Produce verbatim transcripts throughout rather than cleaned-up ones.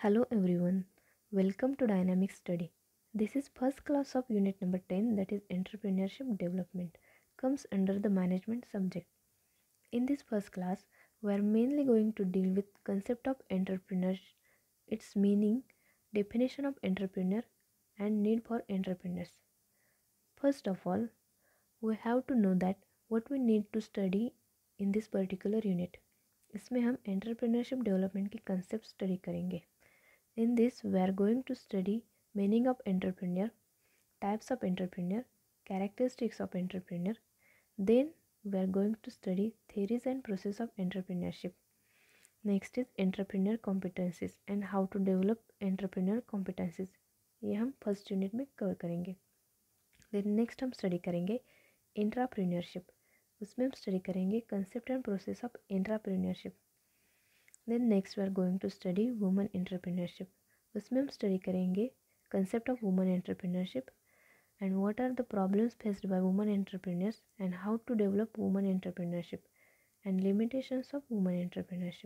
Hello everyone, welcome to Dynamic Study. This is first class of unit number ten, that is entrepreneurship development, comes under the management subject. In this first class, we are mainly going to deal with concept of entrepreneur, its meaning, definition of entrepreneur and need for entrepreneurs. First of all, we have to know that what we need to study in this particular unit. इसमें हम entrepreneurship development की concept study करेंगे. In this, we are going to study meaning of entrepreneur, types of entrepreneur, characteristics of entrepreneur. Then we are going to study theories and process of entrepreneurship. Next is entrepreneur competencies and how to develop entrepreneur competencies. ये हम first unit में cover करेंगे. Then next हम study करेंगे intrapreneurship. उसमें हम study करेंगे concept and process of intrapreneurship. Then next we are going to study women entrepreneurship. उसमें हम स्टडी करेंगे concept of women entrepreneurship and what are the problems faced by women entrepreneurs and how to develop women entrepreneurship and limitations of women entrepreneurship.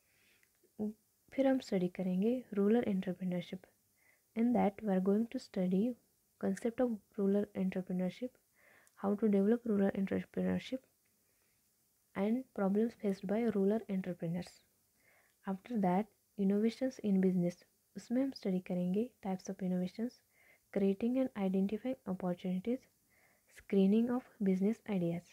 फिर हम study करेंगे rural entrepreneurship. In that we are going to study concept of rural entrepreneurship, how to develop rural entrepreneurship and problems faced by rural entrepreneurs. After that, innovations in business. उसमें हम study करेंगे types of innovations, creating and identifying opportunities, screening of business ideas.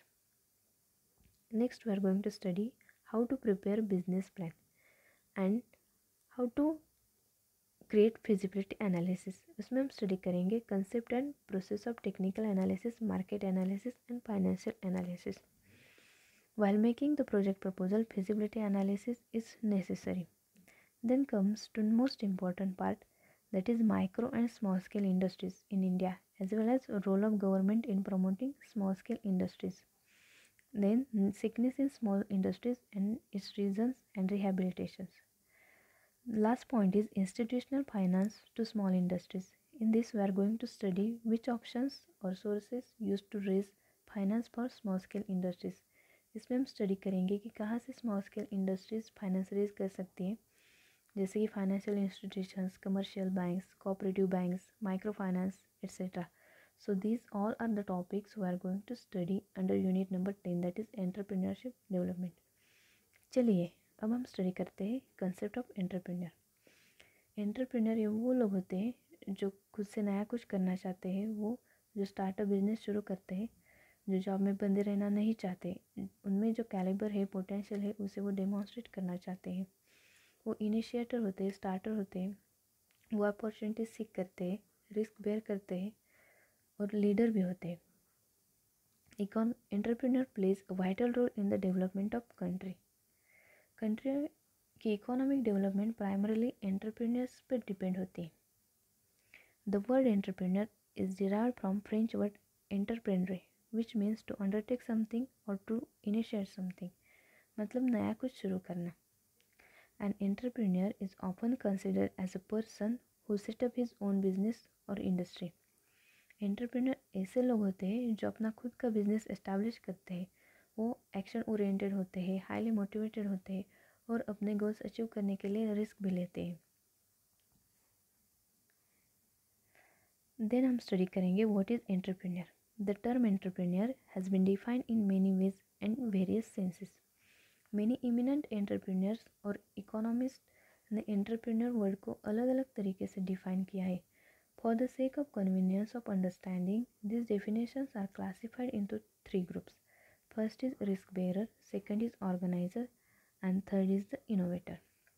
Next, we are going to study how to prepare business plan and how to create feasibility analysis. उसमें हम study करेंगे concept and process of technical analysis, market analysis and financial analysis. While making the project proposal, feasibility analysis is necessary. Then comes to most important part, that is micro and small scale industries in India, as well as role of government in promoting small scale industries. Then sickness in small industries and its reasons and rehabilitations. Last point is institutional finance to small industries. In this, we are going to study which options or sources used to raise finance for small scale industries. इसमें हम study करेंगे कि कहाँ से small scale industries finance raise कर सकती हैं, जैसे कि financial institutions, commercial banks, cooperative banks, micro finance etcetera. So these all are the topics we are going to study under unit number ten, that is entrepreneurship development. चलिए अब हम study करते हैं कंसेप्ट ऑफ एंटरप्रेन्योर. एंटरप्रेन्योर ये वो लोग होते हैं जो खुद से नया कुछ करना चाहते हैं, वो जो स्टार्टअप बिजनेस शुरू करते हैं, जो जॉब में बंदे रहना नहीं चाहते, उनमें जो कैलिबर है, पोटेंशियल है, उसे वो डेमोन्स्ट्रेट करना चाहते हैं. वो इनिशिएटर होते हैं, स्टार्टर होते हैं, वो अपॉर्चुनिटी सीख करते हैं, रिस्क बेयर करते हैं और लीडर भी होते हैं. Econ entrepreneur plays a vital role in the development of country. Country की इकोनॉमिक डेवलपमेंट प्राइमरीली एंटरप्रेन्योर्स पर डिपेंड होती है. The word entrepreneur is derived from French word entrepreneur, which means to undertake something or to initiate something, मतलब नया कुछ शुरू करना. An entrepreneur is often considered as a person who set up his own business or industry. Entrepreneur ऐसे लोग होते हैं जो अपना खुद का बिजनेस एस्टैब्लिश करते हैं. वो एक्शन ओरिएंटेड होते हैं, हाईली मोटिवेटेड होते हैं और अपने गोल्स अचीव करने के लिए रिस्क भी लेते हैं. देन हम स्टडी करेंगे what is entrepreneur. The term entrepreneur has been defined in many ways and various senses. Many eminent entrepreneurs और इकोनॉमिस्ट ने एंटरप्रेन्योर वर्ड को अलग अलग तरीके से डिफाइन किया है. For the sake of convenience of understanding, this definitions are classified into three groups. First is risk bearer, second is organizer and third is the innovator.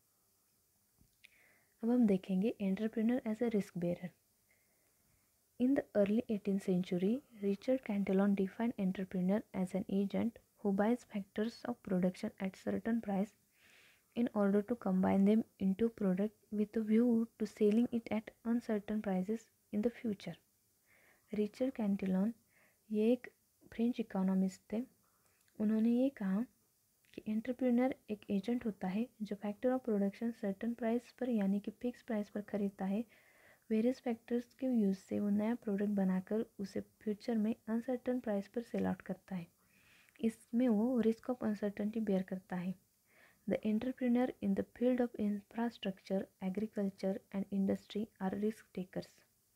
अब हम देखेंगे entrepreneur as a risk bearer. In the early eighteenth century, Richard Cantillon defined entrepreneur as an agent who buys factors of production at certain price in order to combine them into product with a view to selling it at uncertain prices in the future. Richard Cantillon ये एक French economist थे. उन्होंने ये कहा कि entrepreneur एक agent होता है जो factor of production certain price पर यानी कि फिक्स प्राइस पर खरीदता है. वेरियस फैक्टर्स के यूज़ से वो नया प्रोडक्ट बनाकर उसे फ्यूचर में अनसर्टन प्राइस पर सेल आउट करता है. इसमें वो रिस्क ऑफ अनसर्टनिटी बेयर करता है. The entrepreneur in the field of infrastructure, agriculture and industry are risk takers.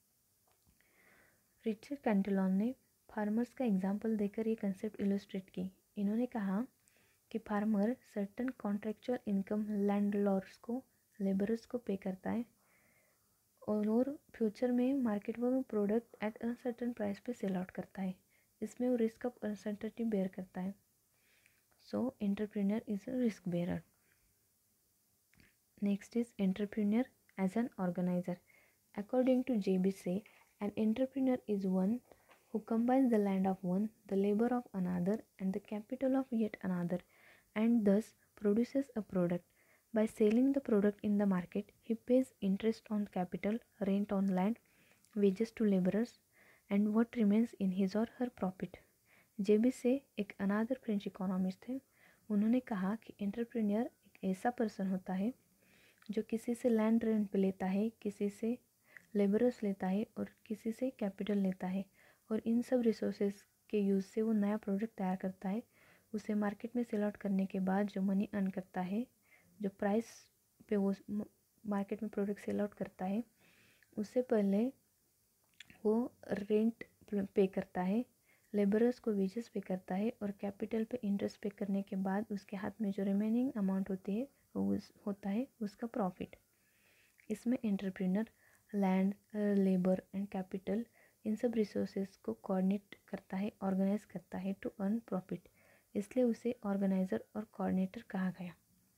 Richard Cantillon ने फार्मर्स का एग्जाम्पल देकर ये कंसेप्ट इलस्ट्रेट की. इन्होंने कहा कि farmer certain contractual income landlords को, लेबरर्स को पे करता है और फ्यूचर में मार्केट में प्रोडक्ट एट अनसर्टन प्राइस पे सेल आउट करता है. इसमें वो रिस्क ऑफ अनसर्टनिटी बेयर करता है. So entrepreneur is a risk bearer. Next is entrepreneur as an organizer. According to J B Say, an entrepreneur is one who combines the land of one, the labor of another, and the capital of yet another, and thus produces a product. By selling the product in the market, he pays interest on capital, rent on land, wages to laborers, and what remains in his or her profit. J B Say एक अनादर French economist थे. उन्होंने कहा कि entrepreneur एक ऐसा person होता है जो किसी से लैंड रेंट पे लेता है, किसी से लेबरर्स लेता है और किसी से कैपिटल लेता है, और इन सब रिसोर्सेज के यूज़ से वो नया प्रोडक्ट तैयार करता है. उसे मार्केट में सेल आउट करने के बाद जो मनी अर्न करता है, जो प्राइस पे वो मार्केट में प्रोडक्ट सेल आउट करता है, उससे पहले वो रेंट पे करता है, लेबरर्स को वेजेस पे करता है और कैपिटल पे इंटरेस्ट पे करने के बाद उसके हाथ में जो रिमेनिंग अमाउंट होती है वो होता है उसका प्रॉफिट. इसमें entrepreneur land, labour and capital, इन सब रिसोर्सेज को कोऑर्डिनेट करता है, ऑर्गेनाइज करता है टू अर्न प्रॉफिट. इसलिए उसे ऑर्गेनाइजर और कोऑर्डिनेटर कहा गया.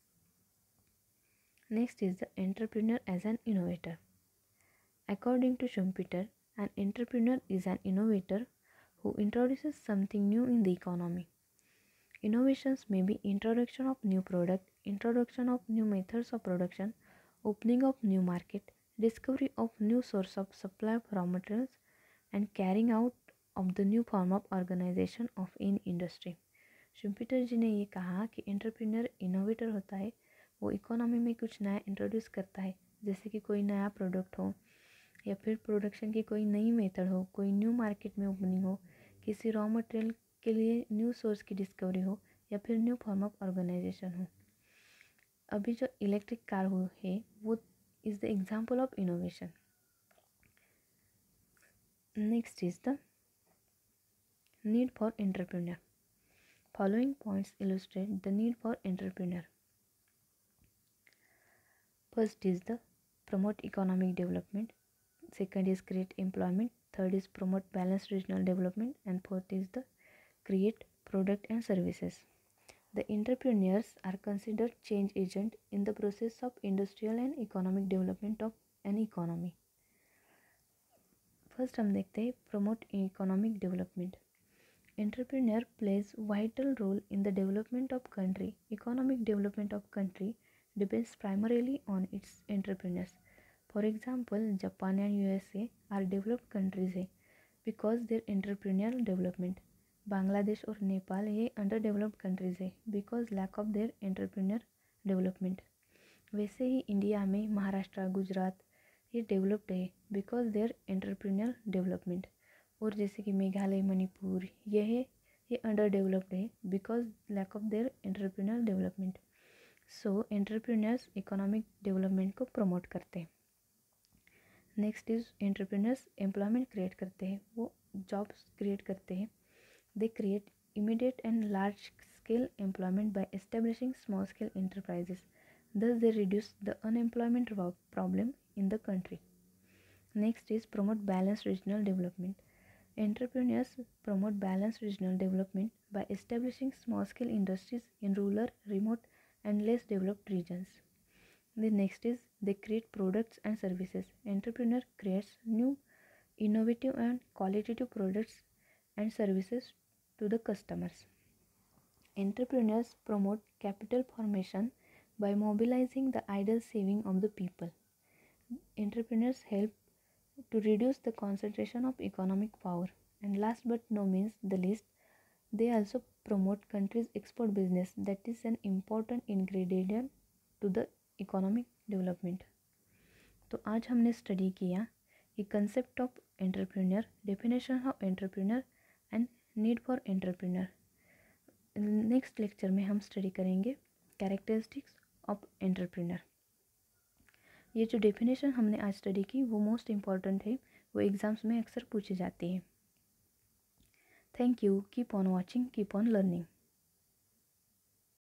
Next is the entrepreneur as an innovator. According to Schumpeter, an entrepreneur is an innovator who introduces something new in the economy. Innovations may be introduction of new product, introduction of new methods of production, opening of new market, discovery of new source of supply of raw materials, and carrying out of the new form of organization of in industry. Schumpeter ji ने ये कहा कि entrepreneur innovator होता है, वो economy में कुछ नया इंट्रोड्यूस करता है, जैसे कि कोई नया प्रोडक्ट हो या फिर प्रोडक्शन की कोई नई मेथड हो, कोई न्यू मार्केट में ओपनिंग हो, किसी रॉ मटेरियल के लिए न्यू सोर्स की डिस्कवरी हो, या फिर न्यू फॉर्म ऑफ ऑर्गेनाइजेशन हो. अभी जो इलेक्ट्रिक कार हो है वो is the example of innovation. Next is the need for entrepreneur. Following points illustrate the need for entrepreneur. First is the promote economic development. Second is create employment. Third is promote balanced regional development. And fourth is the create product and services. The entrepreneurs are considered change agent in the process of industrial and economic development of an economy. First हम देखते हैं promote economic development. Entrepreneur plays vital role in the development of country. Economic development of country depends primarily on its entrepreneurs. For example, Japan and U S A are developed countries है because their entrepreneurial development. Bangladesh और नेपाल ये underdeveloped countries है because lack of their entrepreneurial development. वैसे ही India में महाराष्ट्र, गुजरात ये developed है because their entrepreneurial development. और जैसे कि मेघालय, मणिपुर ये है ये underdeveloped है because lack of their entrepreneurial development. So entrepreneurs economic development को promote करते हैं. Next is entrepreneurs employment create करते हैं, वो जॉब्स क्रिएट करते हैं. They create immediate and large scale employment by establishing small scale enterprises. Thus they reduce the unemployment problem in the country. Next is promote balance regional development. Entrepreneurs promote balance regional development by establishing small scale industries in rural, remote and less developed regions. The next is they create products and services. Entrepreneur creates new, innovative and qualitative products and services to the customers. Entrepreneurs promote capital formation by mobilizing the idle saving of the people. Entrepreneurs help to reduce the concentration of economic power. And last but no means the least, they also promote country's export business. That is an important ingredient to the economic development. तो आज हमने स्टडी किया कि concept of entrepreneur, definition of entrepreneur and need for entrepreneur. Next lecture में हम study करेंगे characteristics of entrepreneur. ये जो डेफिनेशन हमने आज स्टडी की वो मोस्ट इम्पॉर्टेंट है, वो एग्ज़ाम्स में अक्सर पूछी जाती है। Thank you, keep on watching, keep on learning.